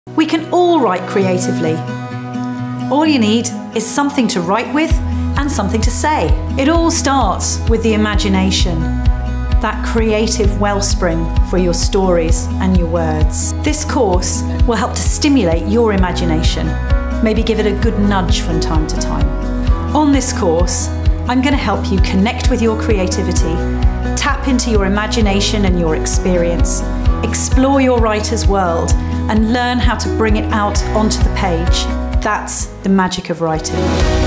We can all write creatively. All you need is something to write with and something to say. It all starts with the imagination, that creative wellspring for your stories and your words. This course will help to stimulate your imagination, maybe give it a good nudge from time to time. On this course, I'm going to help you connect with your creativity, tap into your imagination and your experience, explore your writer's world, and learn how to bring it out onto the page. That's the magic of writing.